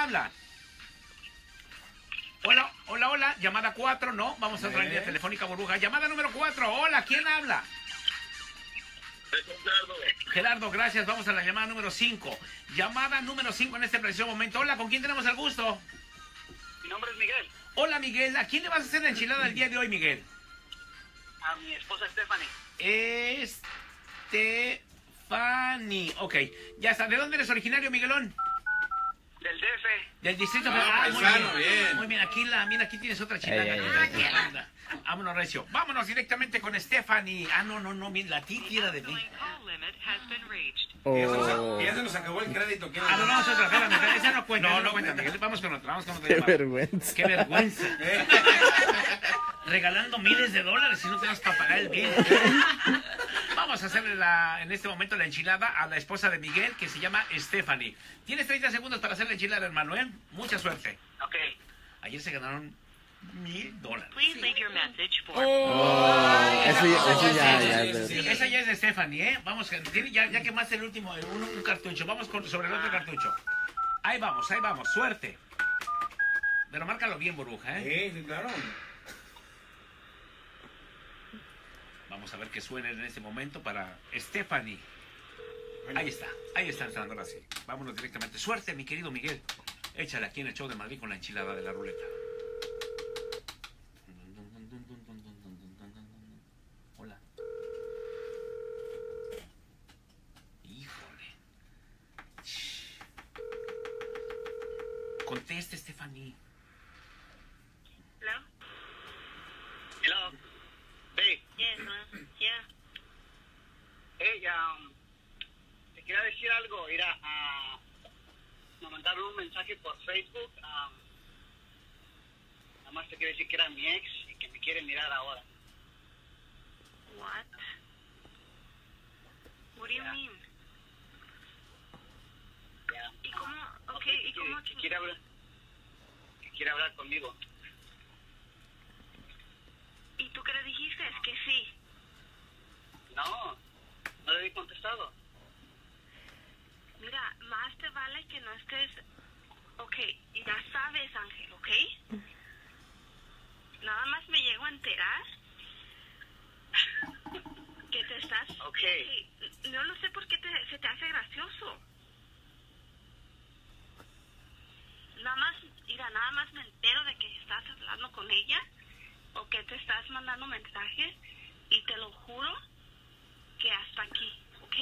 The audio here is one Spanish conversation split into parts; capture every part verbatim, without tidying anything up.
habla? Hola, hola, hola. Llamada cuatro, no. Vamos a otra línea telefónica, burbuja. Llamada número cuatro. Hola, ¿quién habla? Gerardo. Gerardo, gracias. Vamos a la llamada número cinco. Llamada número cinco en este preciso momento. Hola, ¿con quién tenemos el gusto? Mi nombre es Miguel. Hola, Miguel. ¿A quién le vas a hacer la enchilada el día de hoy, Miguel? A mi esposa Stephanie. Stephanie. Ok, ya está. ¿De dónde eres originario, Miguelón? Del D F. Del distrito. Ah, Ah, muy paisano, bien. bien. Muy bien, aquí, la, mira, aquí tienes otra chilanga. Ey, ey, Ah, ey. qué onda. Vámonos, Recio. Vámonos directamente con Stephanie. Ah, no, no, no, mira, la titi era de mí. Y ya se nos- Oh, y ya se nos acabó el crédito. ¿Qué? Ah, no, vamos a otra, espérame, espérame, esa no cuenta, esa no cuenta, Miguel. Vamos con otra, vamos con otra qué llamada. vergüenza. Qué vergüenza. Regalando miles de dólares y no tenemos para pagar el bill. Vamos a hacerle la, en este momento la enchilada a la esposa de Miguel, que se llama Stephanie. Tienes treinta segundos para hacer la enchilada, hermano, ¿eh? Mucha suerte. Ok. Ayer se ganaron mil dólares. Please leave your message for Oh, eso ya, eso ya, Sí, ya. sí, ya. sí, sí. Esa ya es de Stephanie, ¿eh? Vamos, que tiene- ya, ya quemaste el último, el- un, un cartucho. Vamos con, sobre el otro cartucho. Ahí vamos, ahí vamos, suerte. Pero márcalo bien, burbuja, ¿eh? Sí, sí, claro. Vamos a ver qué suena en este momento para Stephanie. Ahí está, ahí está entrando ahora sí. Vámonos directamente. Suerte, mi querido Miguel. Échale aquí en el show de Madrid con la enchilada de la ruleta. Hola. Híjole. Conteste, Stephanie. Hello? Hello. Hey, Yes, ma'am. Yeah. hey, um, te quería decir algo. Mira, ah, me mandaron un mensaje por Facebook. Um, nada más te quiero decir que era mi ex y que me quiere mirar ahora. What? What do you Yeah. mean? Ya. ¿Y cómo? No Ok, sé, ¿y que, cómo? que quiere hablar, que quiere hablar conmigo. ¿Y tú qué le dijiste? Es que sí. No, no le he contestado. Mira, más te vale que no estés... Ok, y ya sabes, Ángel, ¿ok? Nada más me llego a enterar que te estás... Ok. Ok, no lo sé por qué te, se te hace gracioso. Nada más, mira, nada más me entero de que estás hablando con ella o que te estás mandando mensajes y te lo juro que hasta aquí, ¿ok?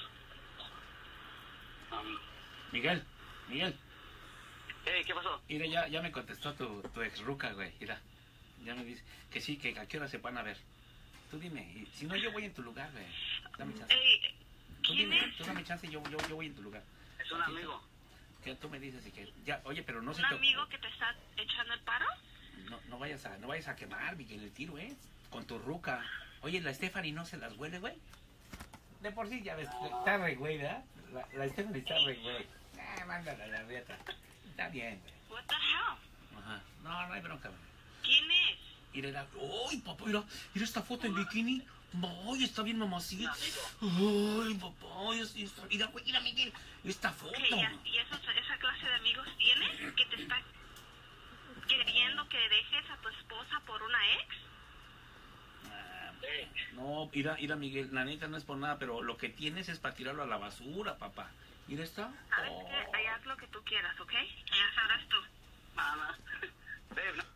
Um, Miguel, Miguel. hey, ¿qué pasó? Mira, ya, ya me contestó tu, tu ex ruca, güey. Mira, ya me dice que sí, que a qué hora se van a ver. Tú dime, y si no yo voy en tu lugar, güey. Dame chance. Ey, Tú ¿quién dime, es? tú dame chance y yo, yo, yo voy en tu lugar. Es un amigo. Que tú me dices y que ya, oye, pero no se ¿Un te amigo que te está echando el paro? no, no vayas a, no vayas a quemar, Miguel, el tiro, ¿eh? Con tu ruca. Oye, la Stephanie no se las huele, güey. De por sí ya ves, está re güey, ¿verdad? La, la Stephanie está re güey. Ah, mándala a la rieta. Está bien, güey. What the hell? Ajá. No, no hay bronca, güey. ¿Quién es? Mira, era- ¡ay, papá! Mira, mira esta foto en bikini. ¡Ay, está bien mamacita! Un amigo. ¡Ay, papá! Ay, es- es- mira, güey, mira, Miguel. Esta foto. Ok, ¿y, y esos, esa clase de amigos tienes que te está queriendo que dejes a tu esposa por una ex? Ah, Hey, no, mira, mira, Miguel, la neta no es por nada, pero lo que tienes es para tirarlo a la basura, papá. Mira esta. ¿Sabes Oh. qué? Ahí haz lo que tú quieras, ¿ok? Ya sabrás tú. mamá. Babe, no.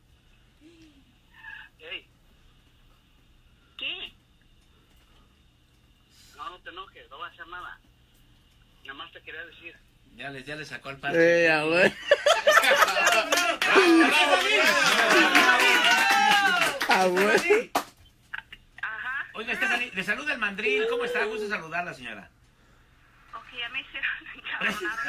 Hey, ¿Qué? no, no te enojes, no va a hacer nada. Nada más te quería decir. Ya les, ya les sacó el parche. Eh, ya, güey. Ah, güey. Ajá. Oiga, Stephanie, le saluda el mandril. ¿Cómo está? Gusto saludarla, señora. Ok, ya me hicieron encabronar.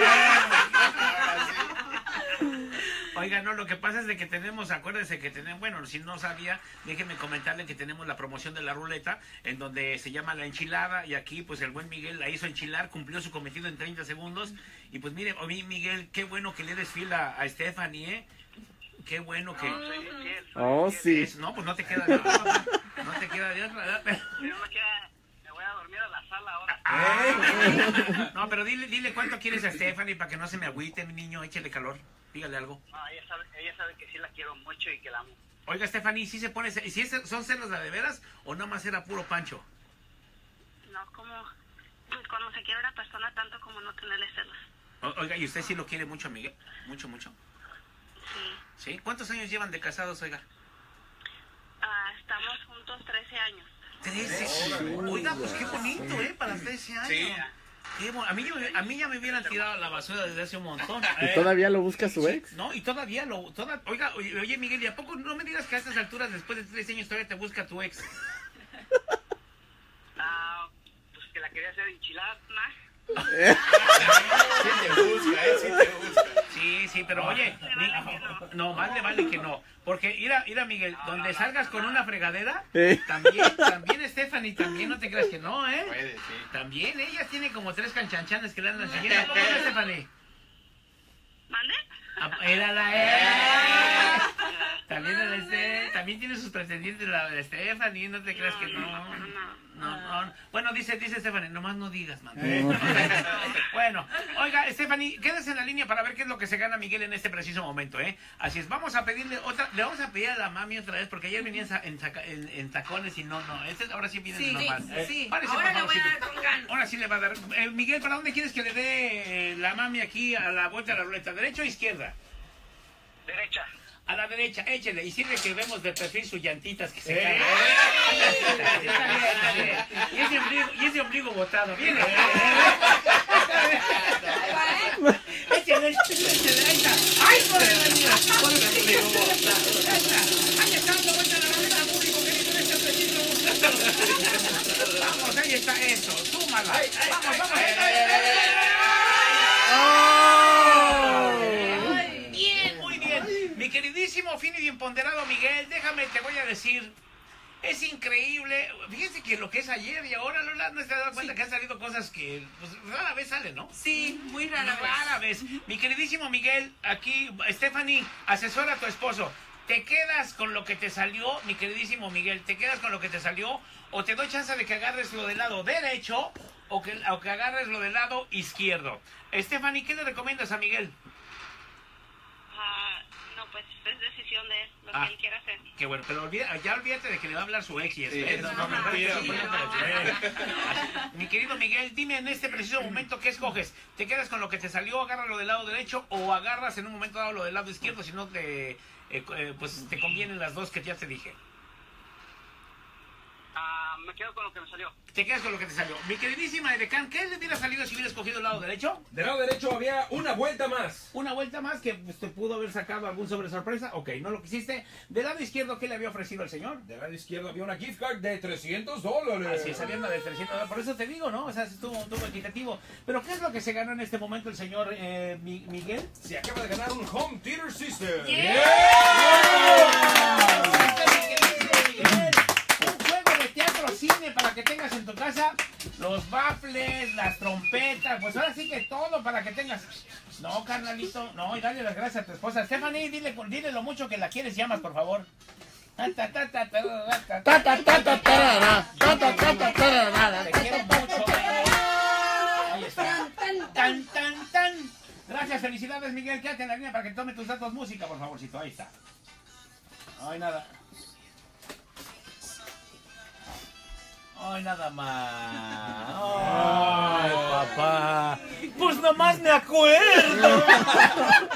Oiga, no, lo que pasa es de que tenemos, acuérdese que tenemos, bueno, si no sabía, déjeme comentarle que tenemos la promoción de la ruleta, en donde se llama la enchilada, y aquí pues el buen Miguel la hizo enchilar, cumplió su cometido en treinta segundos, y pues mire, oye Miguel, qué bueno que le des fila a Stephanie, ¿eh? Qué bueno que... No, soy infiel, soy Oh, infiel. sí. Es- no, pues no te queda de otra, papá. No te queda de otra, ¿verdad? Pero- Si no me queda, me voy a dormir a la sala ahora. Ah. No, pero dile, dile cuánto quieres a Stephanie para que no se me agüite, mi niño, échale calor. Dígale algo. No, ella sabe, ella sabe que sí la quiero mucho y que la amo. Oiga, Stephanie, ¿sí se pone, si es, son celos de veras o nada más era puro pancho? No, como, pues cuando se quiere una persona tanto como no tenerle celos. O, oiga, ¿y usted sí lo quiere mucho, Miguel? Mucho, mucho. Sí. ¿Sí? ¿Cuántos años llevan de casados, oiga? Ah, estamos juntos trece años. trece. Oiga, pues qué bonito, ¿eh? Para trece años. Sí. Qué bon- a, mí, ya- a mí ya me hubieran tirado a la basura desde hace un montón. ¿Y todavía lo busca su ex? No, y todavía lo... Toda, oiga, oye, oye, Miguel, ¿y a poco no me digas que a estas alturas, después de trece años, todavía te busca tu ex? Ah, pues que la quería hacer enchilada. Más. Sí te busca, eh, sí te busca. Sí, sí, pero oye, mi- no, más le vale que no. Porque, mira, mira, Miguel, donde salgas con una fregadera, Sí. también, también Stephanie, también no te creas que no, ¿eh? Puede, sí. También ella tiene como tres canchanchanes que le andan siguiendo. ¿Cómo es, Stephanie? ¿Mande? Ah, Era la E. También, era este, también tiene sus pretendientes la de Stephanie, no te creas que no. No, no, no. Bueno, dice, dice Stephanie, nomás no digas, man. Bueno, oiga, Stephanie, quédese en la línea para ver qué es lo que se gana Miguel en este preciso momento, ¿eh? Así es, vamos a pedirle otra, le vamos a pedir a la mami otra vez, porque ayer venía en, sa- en, saca- en- en tacones y no, no, este ahora sí viene de Sí, normal. sí. Párese, Ahora por le voy a favorcito. dar con ganas. Ahora sí le va a dar. Eh, Miguel, ¿para dónde quieres que le dé eh, la mami aquí a la vuelta de la ruleta? ¿Derecha o izquierda? Derecha. A la derecha, échele. Y sirve que vemos de perfil sus llantitas que se ¡Eh! caen. Está bien, está bien. Y ese ombligo, y ese ombligo botado. Viene. Échele, échele, ahí está. ¡Ay, por el ombligo! Por el ombligo botado. Ahí está. Ahí está dando vuelta la ruleta, público querido, en este preciso. Vamos, ahí está eso. Súmala. Vamos, vamos. Bien, muy bien. Mi queridísimo, fino y bien ponderado Miguel, déjame, te voy a decir, es increíble. Fíjense que lo que es ayer y ahora, Lola, no se ha dado cuenta que han salido cosas que pues, rara vez salen, ¿no? Sí, muy rara vez. Rara vez. Mi queridísimo Miguel, aquí, Stephanie, asesora a tu esposo. ¿Te quedas con lo que te salió, mi queridísimo Miguel? ¿Te quedas con lo que te salió? ¿O te doy chance de que agarres lo del lado derecho o que, o que agarres lo del lado izquierdo? Stephanie, ¿qué le recomiendas a Miguel? Ah, no, pues es decisión de él, lo Ah. que él quiera hacer. Qué bueno, pero olvida- ya olvídate de que le va a hablar su ex y Sí, eso. no, No, no, no, mentira, sí, mentira. no. Mi querido Miguel, dime en este preciso momento qué escoges. ¿Te quedas con lo que te salió, agarras lo del lado derecho o agarras en un momento dado lo del lado izquierdo si no te, eh, eh, pues te convienen las dos que ya te dije? Ah, me quedo con lo que me salió. Te quedas con lo que te salió. Mi queridísima Edecán, ¿qué le hubiera salido si hubiera escogido el lado derecho? Del lado derecho había una vuelta más. Una vuelta más que pues, te pudo haber sacado algún sobre sorpresa. Ok, no lo quisiste. Del lado izquierdo, ¿qué le había ofrecido el señor? Del lado izquierdo había una gift card de trescientos dólares. Así es, había una de trescientos dólares. Por eso te digo, ¿no? O sea, estuvo, estuvo equitativo. Pero ¿qué es lo que se ganó en este momento el señor eh, Mi- Miguel? Se acaba de ganar un home theater system. Un juego de teatro cine para que tengas en tu casa los baffles, las trompetas, pues ahora sí que todo para que tengas. No, carnalito, no, y dale las gracias a tu esposa. Stephanie, dile, dile lo mucho que la quieres y amas, por favor. Ta, ta, ta, ta, ta, ta, Ta, ta, ta, ta, tarara, ta, ta, ta, ta, tarara. Te quiero mucho. Ahí está. Tan, tan, tan. Gracias, felicidades, Miguel. Quédate en la línea para que tome tus datos música, por favorcito. Ahí está. Ay, nada. Ay, nada más. Ay, papá. Pues nomás me acuerdo.